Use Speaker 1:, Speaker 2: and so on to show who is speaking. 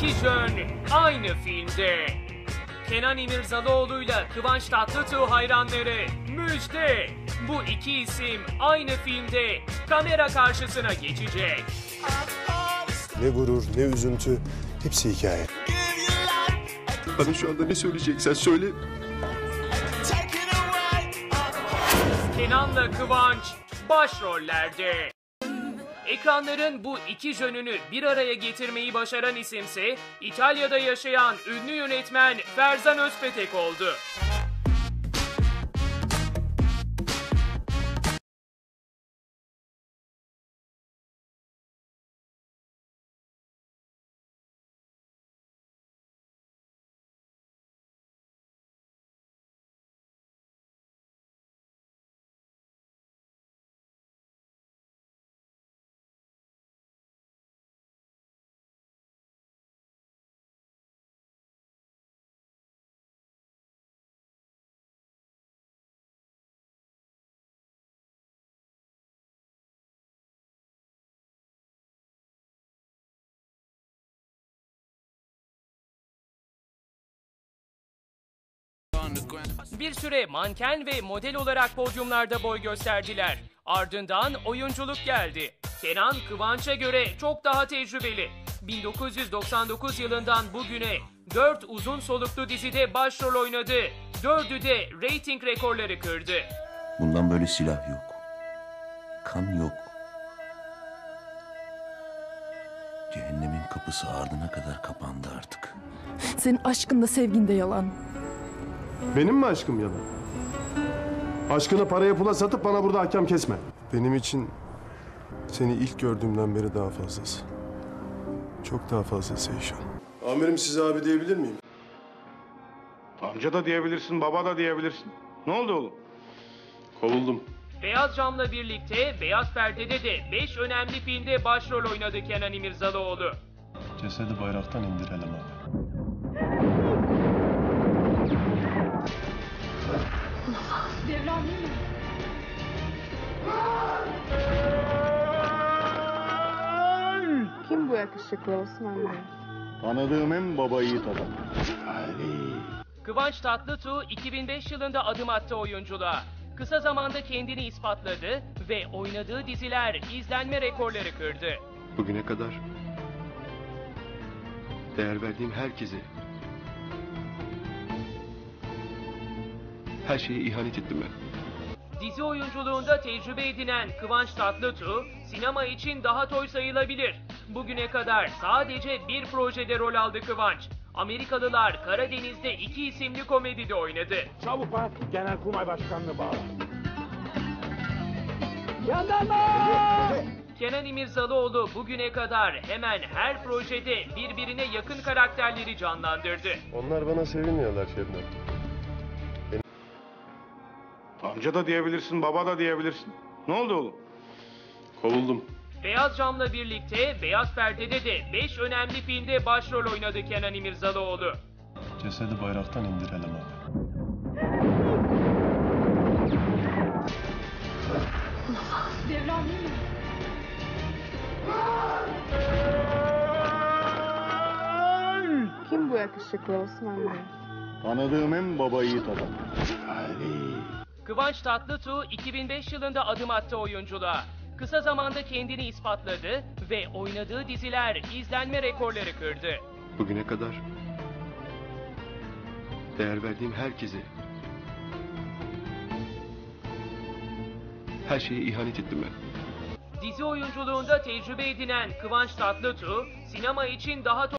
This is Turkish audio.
Speaker 1: İki Jön aynı filmde. Kenan İmirzalıoğlu'yla Kıvanç Tatlıtuğ hayranları müjde. Bu iki isim aynı filmde kamera karşısına geçecek.
Speaker 2: Ne gurur, ne üzüntü, hepsi hikaye. Bana şu anda ne söyleyeceksen söyle.
Speaker 1: Kenan'la Kıvanç başrollerde. Ekranların bu iki jönünü bir araya getirmeyi başaran isimse İtalya'da yaşayan ünlü yönetmen Ferzan Özpetek oldu. Bir süre manken ve model olarak podyumlarda boy gösterdiler. Ardından oyunculuk geldi. Kenan, Kıvanç'a göre çok daha tecrübeli. 1999 yılından bugüne 4 uzun soluklu dizide başrol oynadı. 4'ü de reyting rekorları kırdı.
Speaker 3: Bundan böyle silah yok. Kan yok. Cehennemin kapısı ardına kadar kapandı artık.
Speaker 4: Senin aşkın da sevgin de yalan.
Speaker 2: Benim mi aşkım yalan? Aşkını paraya pula satıp bana burada hakem kesme. Benim için seni ilk gördüğümden beri daha fazlası. Çok daha fazlası Eyşan. Amirim, size abi diyebilir miyim?
Speaker 5: Amca da diyebilirsin, baba da diyebilirsin. Ne oldu oğlum?
Speaker 2: Kovuldum.
Speaker 1: Beyaz Cam'la birlikte Beyaz Perde'de de 5 önemli filmde başrol oynadı Kenan İmirzalıoğlu.
Speaker 2: Cesedi bayraktan indirelim abi.
Speaker 6: Devran değil mi?
Speaker 7: Kim bu yakışıklı Osman Bey?
Speaker 5: Tanıdığım en baba yiğit adam.
Speaker 1: Kıvanç Tatlıtuğ 2005 yılında adım attı oyunculuğa. Kısa zamanda kendini ispatladı ve oynadığı diziler izlenme rekorları kırdı.
Speaker 2: Bugüne kadar değer verdiğim herkese, her şeye ihanet ettim ben.
Speaker 1: Dizi oyunculuğunda tecrübe edinen Kıvanç Tatlıtuğ, sinema için daha toy sayılabilir. Bugüne kadar sadece bir projede rol aldı Kıvanç. Amerikalılar Karadeniz'de 2 isimli komedide oynadı.
Speaker 5: Çabuk bana Genelkurmay Başkanlığı bağla.
Speaker 1: Kenan İmirzalıoğlu bugüne kadar hemen her projede birbirine yakın karakterleri canlandırdı.
Speaker 2: Onlar bana sevinmiyorlar Şebnem.
Speaker 5: Amca da diyebilirsin, baba da diyebilirsin. Ne oldu oğlum?
Speaker 2: Kovuldum.
Speaker 1: Beyaz Cam'la birlikte Beyaz Perde'de de 5 önemli filmde başrol oynadı Kenan İmirzalıoğlu.
Speaker 2: Cesedi bayraktan indirelim abi.
Speaker 6: Devran değil mi?
Speaker 7: Kim bu yakışıklı Osman Bey?
Speaker 5: Tanıdığım en baba yiğit adam.
Speaker 1: Kıvanç Tatlıtuğ 2005 yılında adım attı oyunculuğa. Kısa zamanda kendini ispatladı ve oynadığı diziler izlenme rekorları kırdı.
Speaker 2: Bugüne kadar değer verdiğim herkese, her şeye ihanet ettim ben.
Speaker 1: Dizi oyunculuğunda tecrübe edinen Kıvanç Tatlıtuğ, sinema için daha